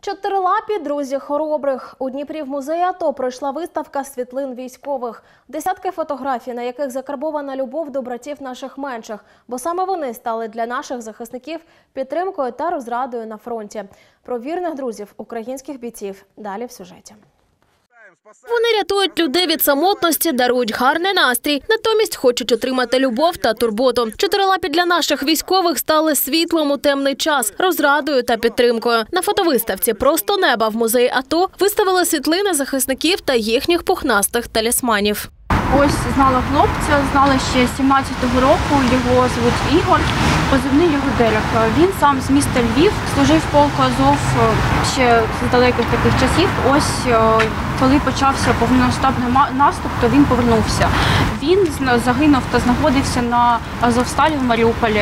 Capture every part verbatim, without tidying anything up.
Чотирилапі друзі хоробрих. У Дніпрі в музеї АТО пройшла виставка світлин військових. Десятки фотографій, на яких закарбована любов до братів наших менших. Бо саме вони стали для наших захисників підтримкою та розрадою на фронті. Про вірних друзів українських бійців далі в сюжеті. Вони рятують людей від самотності, дарують гарний настрій, натомість хочуть отримати любов та турботу. Чотирилапі для наших військових стали світлом у темний час, розрадою та підтримкою. На фотовиставці «Просто неба» в музеї АТО виставили світлини захисників та їхніх пухнастих талісманів. Ось знала хлопця, знала ще з сімнадцятого року, його звуть Ігор, позивний його Дерек. Він сам з міста Львів, служив в полку Азов ще з далеких таких часів. Ось коли почався повномасштабний наступ, то він повернувся. Він загинув та знаходився на Азовсталі в Маріуполі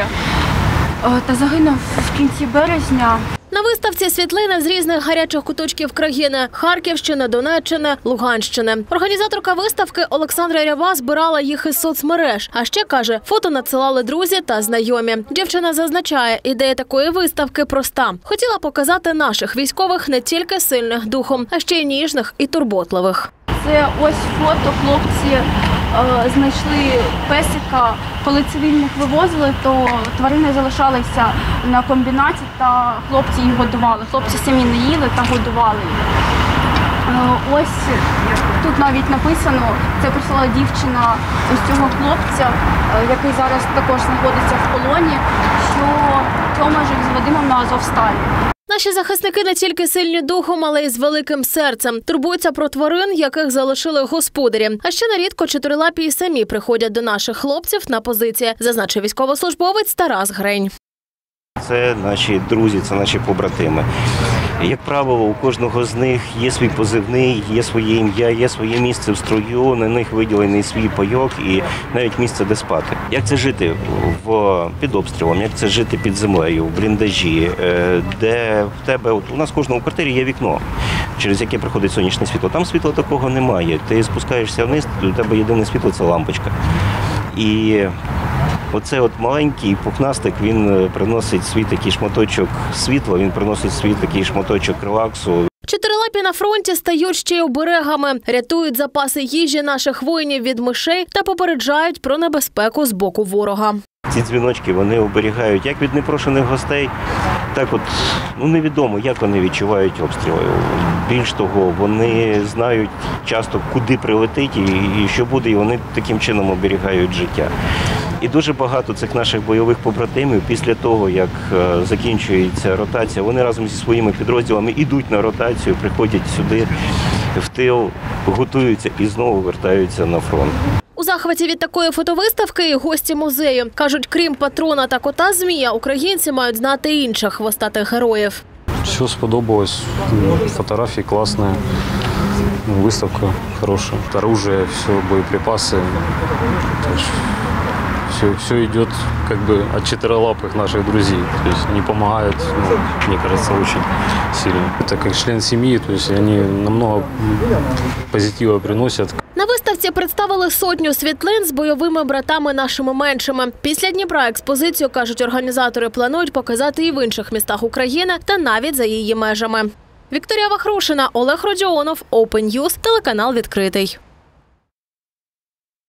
та загинув в кінці березня. На виставці світлини з різних гарячих куточків країни – Харківщини, Донеччини, Луганщини. Організаторка виставки Олександра Рява збирала їх із соцмереж. А ще, каже, фото надсилали друзі та знайомі. Дівчина зазначає, ідея такої виставки проста. Хотіла показати наших військових не тільки сильних духом, а ще й ніжних і турботливих. Це ось фото, хлопці е, знайшли песика, коли цивільних вивозили, то тварини залишалися на комбінаті та хлопці їх годували. Хлопці самі не їли та годували їх. Е, ось тут навіть написано, це прислала дівчина ось цього хлопця, е, який зараз також знаходиться в полоні, що Тьома жив з Вадимом на Азовсталі. Наші захисники не тільки сильні духом, але й з великим серцем. Турбуються про тварин, яких залишили господарі. А ще нерідко чотирилапі й самі приходять до наших хлопців на позиції, зазначив військовослужбовець Тарас Грень. Це наші друзі, це наші побратими. Як правило, у кожного з них є свій позивний, є своє ім'я, є своє місце в строю, на них виділений свій пайок і навіть місце, де спати. Як це жити в, під обстрілом, як це жити під землею, в бліндажі, де в тебе, от у нас в кожному квартирі є вікно, через яке приходить сонячне світло. Там світла такого немає. Ти спускаєшся вниз, у тебе єдине світло – це лампочка. І оце от маленький пухнастик, він приносить свій такий шматочок світла, він приносить свій такий шматочок релаксу. Чотирилапі на фронті стають ще й оберегами, рятують запаси їжі наших воїнів від мишей та попереджають про небезпеку з боку ворога. Ці дзвіночки, вони оберігають як від непрошених гостей, так от, ну невідомо, як вони відчувають обстріли. Більш того, вони знають часто, куди прилетить і, і що буде, і вони таким чином оберігають життя. І дуже багато цих наших бойових побратимів після того, як закінчується ротація, вони разом зі своїми підрозділами йдуть на ротацію, приходять сюди в тил, готуються і знову вертаються на фронт. У захваті від такої фотовиставки і гості музею. Кажуть, крім патрона та кота Змія, українці мають знати інших хвостатих героїв. Все сподобалось, фотографії класні, виставка хороша, оружие, все, боеприпасы. Все, все идет как бы от четырехлапых наших друзей, то есть они помогают, ну, мне кажется, очень сильно. Это как член семьи, то есть они намного позитива приносят. На виставці представили сотню світлин з бойовими братами нашими меншими. Після Дніпра експозицію, кажуть організатори, планують показати і в інших містах України та навіть за її межами. Вікторія Вахрушина, Олег Родіонов, Open News, телеканал «Відкритий».